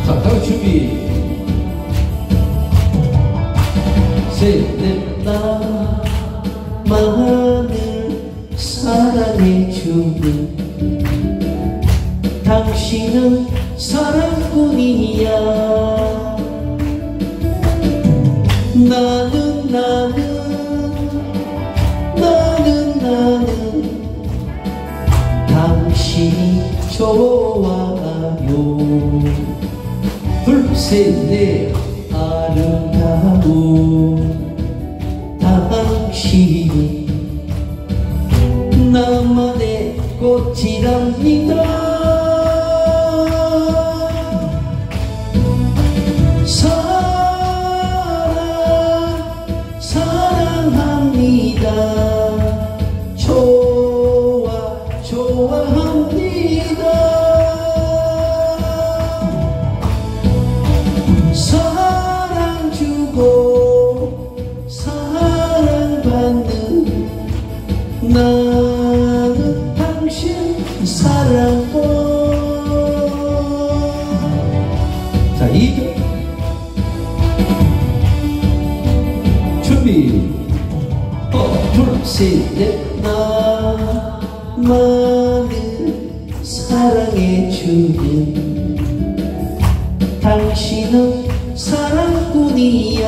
자, 다음 준비. 나만을 사랑해주는 당신은 사랑꾼이야. 나는 당신이 좋아요. 둘, 셋, 넷. 아름다운 당신이 나만의 꽃이랍니다. 사랑합니다. 좋아합니다. 사랑 주고 사랑받는 나는 당신 사랑꾼. 자, 2절 준비. 둘, 셋, 넷. 나만을 사랑해주는 당신은 사랑꾼이야.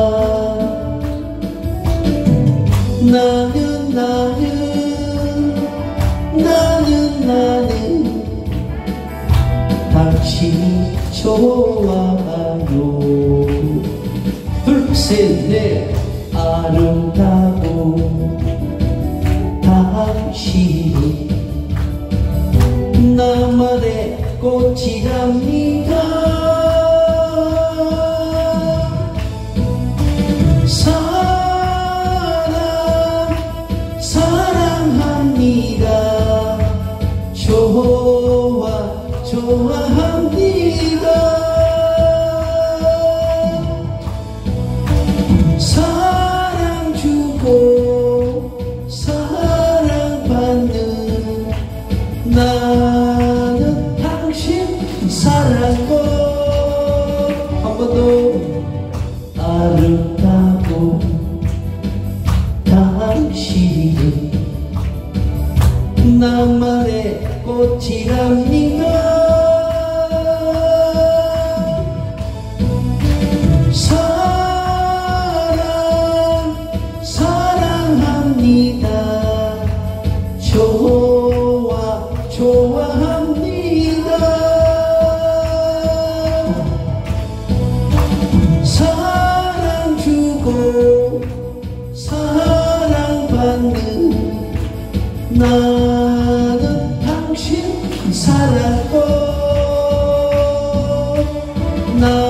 나는 당신이 좋아요. 둘, 셋, 넷. 아름다운 당신이 나만의 꽃이랍니다. 사랑합니다. 좋아합니다. 사랑 주고 사랑받는 나는 당신 사랑꾼. 한 번 더. 아름다운 당신은 나만의 꽃이랍니다. 사랑합니다. 좋아합니다. 사랑 주고 사랑받는 나는 당신 사랑꾼.